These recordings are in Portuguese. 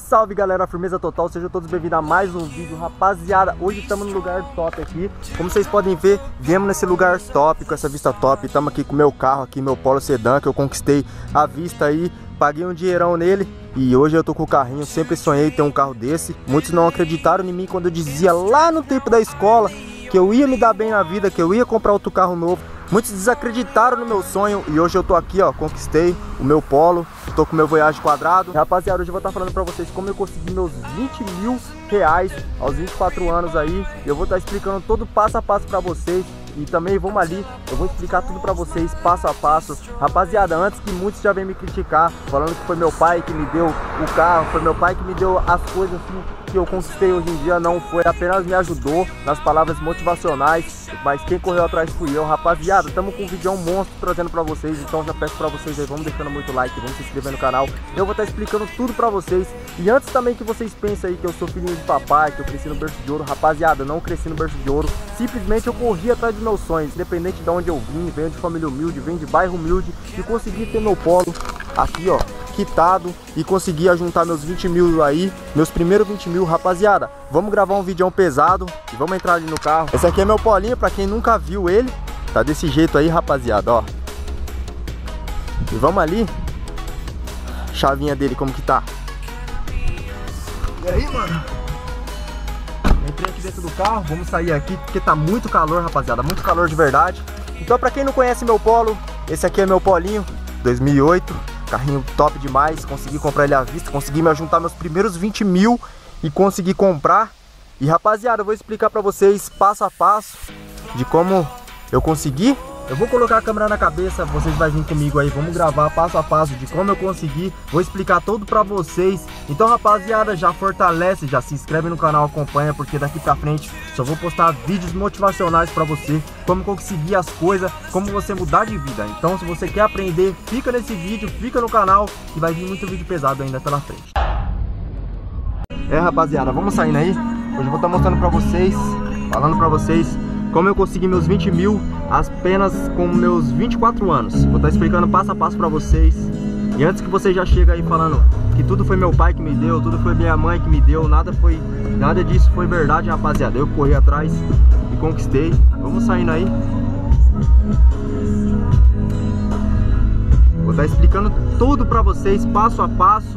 salve galera, firmeza total, sejam todos bem-vindos a mais um vídeo, rapaziada. Hoje estamos no lugar top aqui, como vocês podem ver, viemos nesse lugar top, com essa vista top. Estamos aqui com o meu carro aqui, meu Polo Sedan, que eu conquistei à vista aí, paguei um dinheirão nele. E hoje eu tô com o carrinho, sempre sonhei em ter um carro desse. Muitos não acreditaram em mim quando eu dizia lá no tempo da escola que eu ia me dar bem na vida, que eu ia comprar outro carro novo. Muitos desacreditaram no meu sonho e hoje eu tô aqui, ó, conquistei o meu Polo, tô com o meu Voyage quadrado. Rapaziada, hoje eu vou estar falando pra vocês como eu consegui meus 20 mil reais aos 24 anos aí. Eu vou estar explicando todo passo a passo pra vocês. E também vamos ali, eu vou explicar tudo pra vocês, passo a passo. Rapaziada, antes que muitos já venham me criticar, falando que foi meu pai que me deu o carro, foi meu pai que me deu as coisas assim que eu conquistei hoje em dia, não foi, apenas me ajudou nas palavras motivacionais, mas quem correu atrás fui eu. Rapaziada, estamos com um vídeo monstro trazendo pra vocês, então já peço pra vocês aí, vamos deixando muito like, vamos se inscrever no canal, eu vou estar explicando tudo pra vocês. E antes também que vocês pensem aí que eu sou filhinho de papai, que eu cresci no berço de ouro, rapaziada, não cresci no berço de ouro, simplesmente eu corri atrás dos meus sonhos, independente de onde eu vim, venho de família humilde, venho de bairro humilde, e consegui ter meu Polo aqui, ó, quitado, e consegui juntar meus 20 mil aí, meus primeiros 20 mil, rapaziada. Vamos gravar um vídeo pesado e vamos entrar ali no carro. Esse aqui é meu Polinho, pra quem nunca viu ele, tá desse jeito aí, rapaziada, ó. E vamos ali, chavinha dele como que tá. E aí, mano? Entrei aqui dentro do carro, vamos sair aqui porque tá muito calor, rapaziada, muito calor de verdade. Então pra quem não conhece meu Polo, esse aqui é meu Polinho 2008, carrinho top demais. Consegui comprar ele à vista, consegui me juntar meus primeiros 20 mil e consegui comprar. E rapaziada, eu vou explicar pra vocês passo a passo de como eu consegui. Eu vou colocar a câmera na cabeça, vocês vão vir comigo aí, vamos gravar passo a passo de como eu consegui. Vou explicar tudo pra vocês. Então rapaziada, já fortalece, já se inscreve no canal, acompanha, porque daqui pra frente só vou postar vídeos motivacionais pra você, como conseguir as coisas, como você mudar de vida. Então se você quer aprender, fica nesse vídeo, fica no canal, que vai vir muito vídeo pesado ainda pela frente. Rapaziada, vamos saindo aí. Hoje eu vou estar mostrando pra vocês, falando pra vocês como eu consegui meus 20 mil apenas com meus 24 anos. Vou estar explicando passo a passo pra vocês. E antes que você já chega aí falando que tudo foi meu pai que me deu, tudo foi minha mãe que me deu, nada disso foi verdade, rapaziada. Eu corri atrás e conquistei. Vamos saindo aí. Vou estar explicando tudo pra vocês, passo a passo.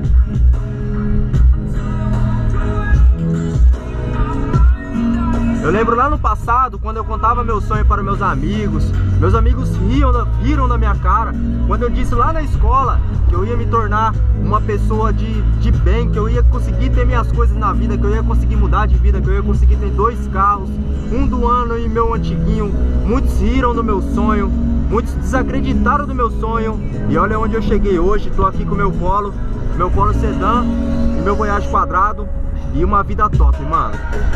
Eu lembro lá no passado, quando eu contava meu sonho para meus amigos riram da minha cara. Quando eu disse lá na escola que eu ia me tornar uma pessoa de bem, que eu ia conseguir ter minhas coisas na vida, que eu ia conseguir mudar de vida, que eu ia conseguir ter 2 carros, um do ano e meu antiguinho. Muitos riram do meu sonho, muitos desacreditaram do meu sonho. E olha onde eu cheguei hoje, tô aqui com meu Polo Sedan e meu Voyage quadrado e uma vida top, mano.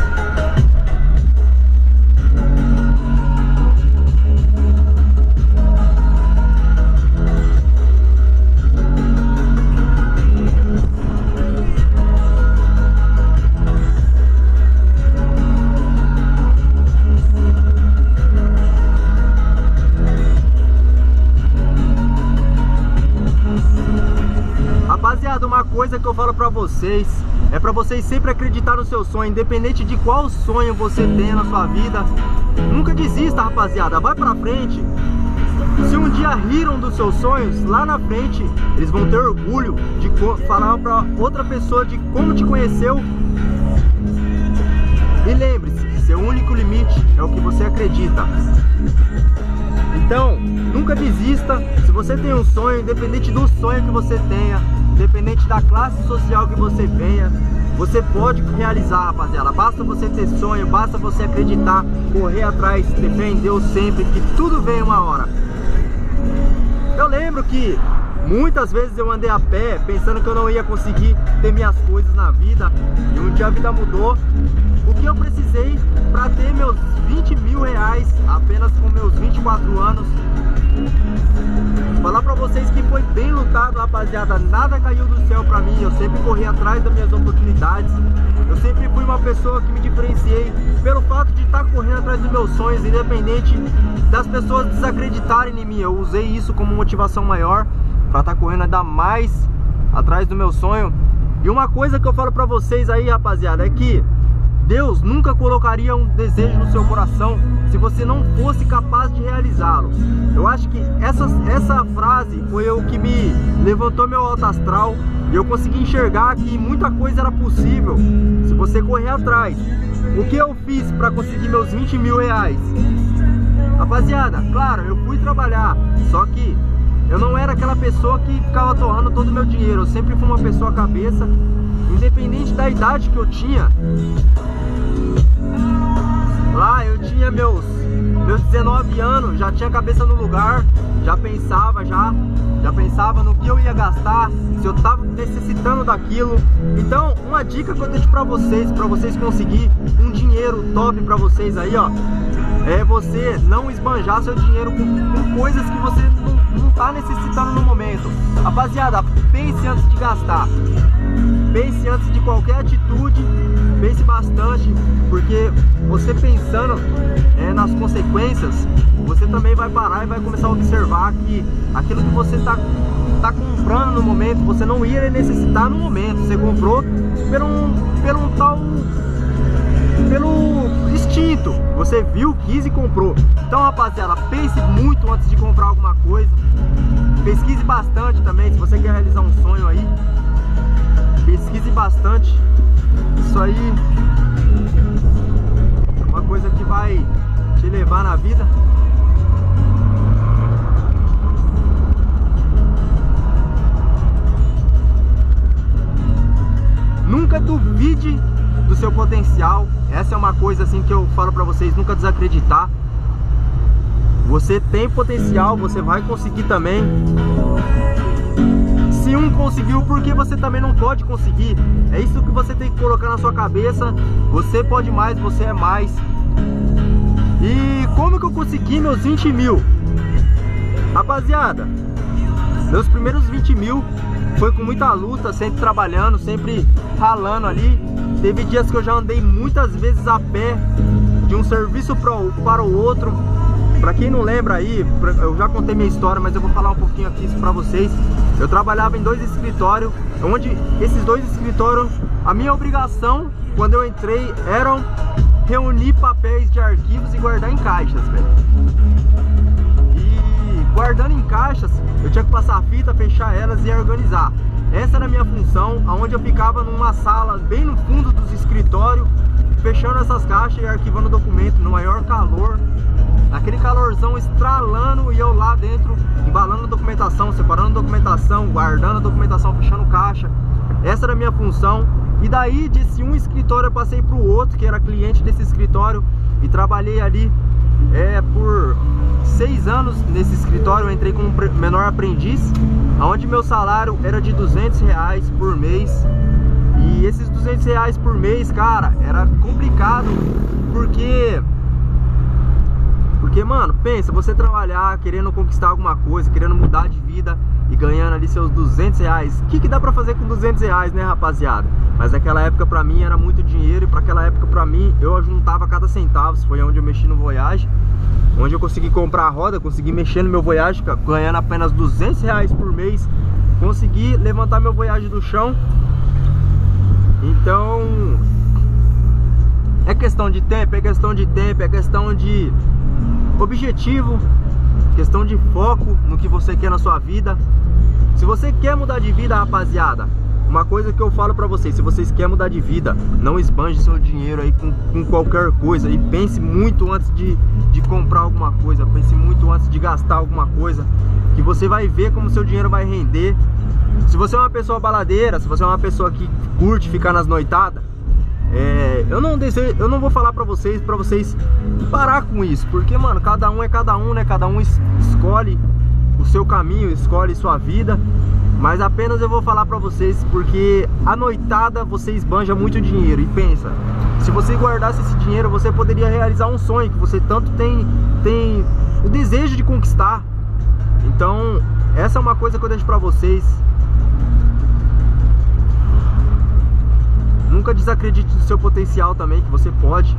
Rapaziada, uma coisa que eu falo pra vocês é pra vocês sempre acreditar no seu sonho, independente de qual sonho você tenha na sua vida. Nunca desista, rapaziada, vai pra frente. Se um dia riram dos seus sonhos, lá na frente eles vão ter orgulho de falar pra outra pessoa de como te conheceu. E lembre-se que seu único limite é o que você acredita. Então, nunca desista. Se você tem um sonho, independente do sonho que você tenha, independente da classe social que você venha, você pode realizar, rapaziada. Basta você ter sonho, basta você acreditar, correr atrás, ter fé em Deus sempre, que tudo vem uma hora. Eu lembro que muitas vezes eu andei a pé pensando que eu não ia conseguir ter minhas coisas na vida, e um dia a vida mudou. O que eu precisei para ter meus 20 mil reais apenas com meus 24 anos? Falar pra vocês que foi bem lutado, rapaziada. Nada caiu do céu pra mim. Eu sempre corri atrás das minhas oportunidades. Eu sempre fui uma pessoa que me diferenciei pelo fato de estar correndo atrás dos meus sonhos, independente das pessoas desacreditarem em mim. Eu usei isso como motivação maior para estar correndo ainda mais atrás do meu sonho. E uma coisa que eu falo pra vocês aí, rapaziada, é que Deus nunca colocaria um desejo no seu coração se você não fosse capaz de realizá-lo. Eu acho que essa frase foi o que me levantou meu alto astral e eu consegui enxergar que muita coisa era possível se você correr atrás. O que eu fiz para conseguir meus 20 mil reais? Rapaziada, claro, eu fui trabalhar, só que eu não era aquela pessoa que ficava torrando todo o meu dinheiro. Eu sempre fui uma pessoa cabeça, independente da idade que eu tinha. Lá eu tinha meus 19 anos, já tinha a cabeça no lugar, já pensava no que eu ia gastar, se eu tava necessitando daquilo. Então, uma dica que eu deixo pra vocês conseguir um dinheiro top pra vocês aí, ó, é você não esbanjar seu dinheiro com coisas que você não tá necessitando no momento. Rapaziada, pense antes de gastar. Pense antes de qualquer atitude, pense bastante, porque você pensando nas consequências, você também vai parar e vai começar a observar que aquilo que você tá comprando no momento, você não ia necessitar no momento. Você comprou pelo instinto, você viu, quis e comprou. Então, rapaziada, pense muito antes de comprar alguma coisa. Pesquise bastante também, se você quer realizar um sonho aí. Pesquise bastante. Isso aí é uma coisa que vai te levar na vida. Nunca duvide do seu potencial. Essa é uma coisa assim que eu falo pra vocês, nunca desacreditar. Você tem potencial, você vai conseguir também. Se um conseguiu, por que você também não pode conseguir? É isso que você tem que colocar na sua cabeça. Você pode mais, você é mais. E como que eu consegui meus 20 mil? Rapaziada, meus primeiros 20 mil foi com muita luta, sempre trabalhando, sempre ralando ali. Teve dias que eu já andei muitas vezes a pé, de um serviço para o outro. Pra quem não lembra aí, eu já contei minha história, mas eu vou falar um pouquinho aqui pra vocês. Eu trabalhava em 2 escritórios, onde esses 2 escritórios, a minha obrigação, quando eu entrei, era reunir papéis de arquivos e guardar em caixas, velho. E guardando em caixas, eu tinha que passar a fita, fechar elas e organizar. Essa era a minha função, onde eu ficava numa sala bem no fundo dos escritórios, fechando essas caixas e arquivando documento no maior calor. Aquele calorzão estralando e eu lá dentro embalando a documentação, separando a documentação, guardando a documentação, fechando caixa. Essa era a minha função. E daí desse um escritório eu passei para o outro, que era cliente desse escritório, e trabalhei ali por 6 anos nesse escritório. Eu entrei como menor aprendiz, onde meu salário era de R$200 por mês. E esses R$200 por mês, cara, era complicado, porque, mano, pensa, você trabalhar, querendo conquistar alguma coisa, querendo mudar de vida e ganhando ali seus R$200. O que dá pra fazer com R$200, né, rapaziada? Mas naquela época pra mim era muito dinheiro, e pra aquela época pra mim eu juntava cada centavo. Foi onde eu mexi no Voyage, onde eu consegui comprar a roda, consegui mexer no meu Voyage, ganhando apenas R$200 por mês. Consegui levantar meu Voyage do chão. Então, é questão de tempo, é questão de objetivo, questão de foco no que você quer na sua vida. Se você quer mudar de vida, rapaziada, uma coisa que eu falo pra vocês: se vocês querem mudar de vida, não esbanje seu dinheiro aí com qualquer coisa. E pense muito antes de comprar alguma coisa, pense muito antes de gastar alguma coisa, que você vai ver como seu dinheiro vai render. Se você é uma pessoa baladeira, se você é uma pessoa que curte ficar nas noitadas, eu não vou falar pra vocês parar com isso, porque, mano, cada um é cada um, né? Cada um escolhe o seu caminho, escolhe sua vida. Mas apenas eu vou falar pra vocês porque a noitada você esbanja muito dinheiro. E pensa, se você guardasse esse dinheiro, você poderia realizar um sonho que você tanto tem o desejo de conquistar. Então, essa é uma coisa que eu deixo pra vocês. Nunca desacredite do seu potencial também, que você pode.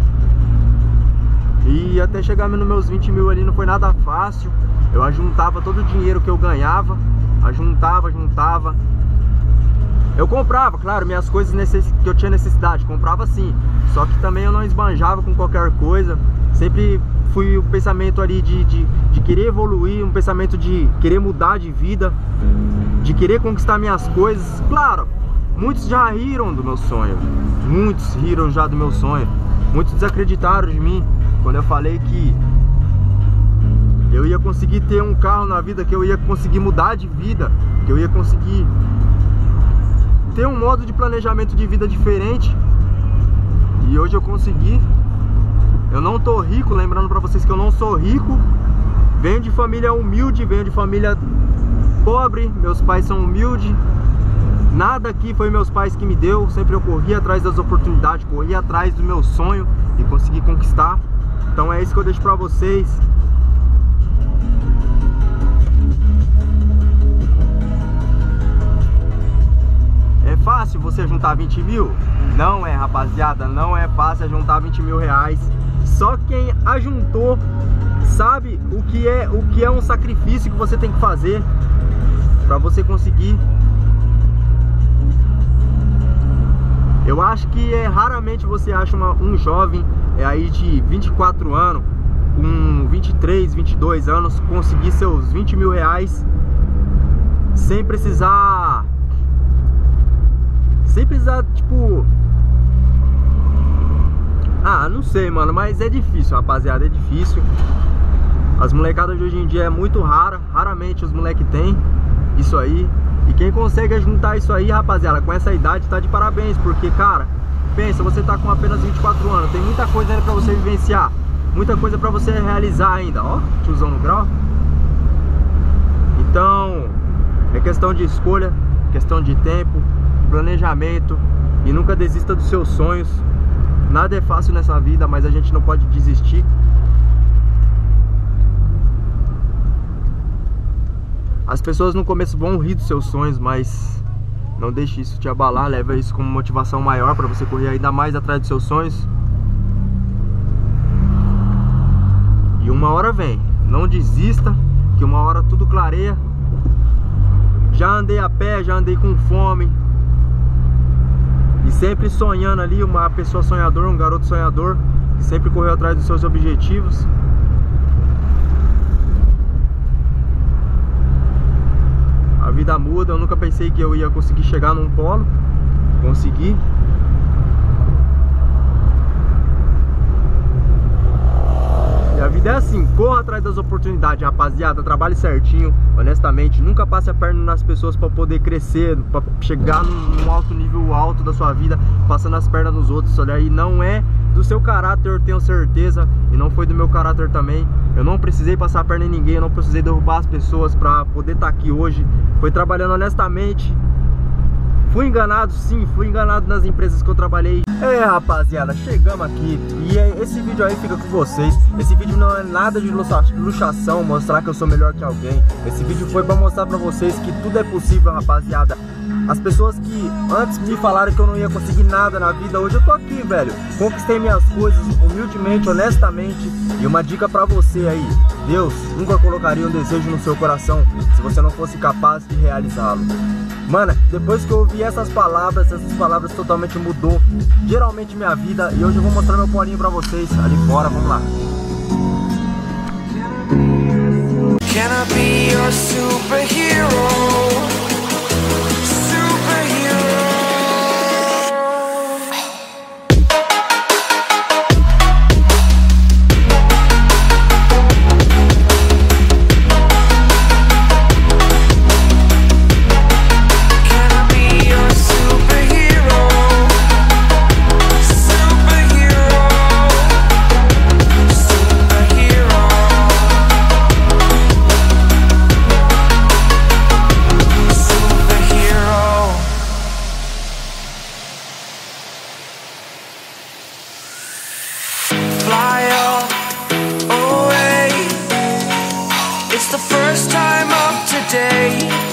E até chegar nos meus 20 mil ali não foi nada fácil. Eu ajuntava todo o dinheiro que eu ganhava, juntava. Eu comprava, claro, minhas coisas que eu tinha necessidade, comprava sim. Só que também eu não esbanjava com qualquer coisa. Sempre fui o pensamento ali de querer evoluir, um pensamento de querer mudar de vida, de querer conquistar minhas coisas. Claro, muitos já riram do meu sonho, muitos riram já do meu sonho. Muitos desacreditaram de mim quando eu falei que eu ia conseguir ter um carro na vida, que eu ia conseguir mudar de vida, que eu ia conseguir ter um modo de planejamento de vida diferente. E hoje eu consegui. Eu não tô rico, lembrando pra vocês que eu não sou rico. Venho de família humilde, venho de família pobre. Meus pais são humildes. Nada aqui foi meus pais que me deu. Sempre eu corri atrás das oportunidades, corri atrás do meu sonho e consegui conquistar. Então é isso que eu deixo pra vocês. É fácil você juntar 20 mil? Não é, rapaziada, não é fácil juntar 20 mil reais. Só quem ajuntou sabe o que é um sacrifício que você tem que fazer pra você conseguir. Eu acho que raramente você acha um jovem aí de 24 anos, com 23, 22 anos, conseguir seus 20 mil reais sem precisar, tipo... Ah, não sei, mano, mas é difícil, rapaziada, é difícil. As molecadas de hoje em dia é muito rara, raramente os moleques têm isso aí. E quem consegue juntar isso aí, rapaziada, com essa idade, tá de parabéns. Porque, cara, pensa, você tá com apenas 24 anos, tem muita coisa ainda pra você vivenciar, muita coisa pra você realizar ainda. Ó, tiozão no grau. Então, é questão de escolha, questão de tempo, planejamento. E nunca desista dos seus sonhos. Nada é fácil nessa vida, mas a gente não pode desistir. As pessoas no começo vão rir dos seus sonhos, mas não deixe isso te abalar. Leva isso como motivação maior para você correr ainda mais atrás dos seus sonhos. E uma hora vem. Não desista, que uma hora tudo clareia. Já andei a pé, já andei com fome. E sempre sonhando ali, uma pessoa sonhadora, um garoto sonhador, que sempre correu atrás dos seus objetivos. A vida muda, eu nunca pensei que eu ia conseguir chegar num polo. Consegui. E a vida é assim, corra atrás das oportunidades, rapaziada. Trabalhe certinho, honestamente. Nunca passe a perna nas pessoas para poder crescer, para chegar num alto nível alto da sua vida, passando as pernas nos outros. Isso aí não é do seu caráter, eu tenho certeza. E não foi do meu caráter também. Eu não precisei passar a perna em ninguém, eu não precisei derrubar as pessoas para poder estar aqui hoje. Foi trabalhando honestamente. Fui enganado, sim, fui enganado nas empresas que eu trabalhei. É, rapaziada, chegamos aqui. E esse vídeo aí fica com vocês. Esse vídeo não é nada de luxação, mostrar que eu sou melhor que alguém. Esse vídeo foi pra mostrar pra vocês que tudo é possível, rapaziada. As pessoas que antes me falaram que eu não ia conseguir nada na vida, hoje eu tô aqui, velho. Conquistei minhas coisas humildemente, honestamente. E uma dica pra você aí: Deus nunca colocaria um desejo no seu coração se você não fosse capaz de realizá-lo. Mano, depois que eu ouvi essas palavras totalmente mudou geralmente minha vida. E hoje eu vou mostrar meu polinho pra vocês ali fora, vamos lá. Can I be your superhero? It's the first time of today.